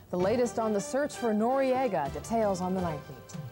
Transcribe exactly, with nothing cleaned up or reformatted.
The latest on the search for Noriega. Details on the night beat.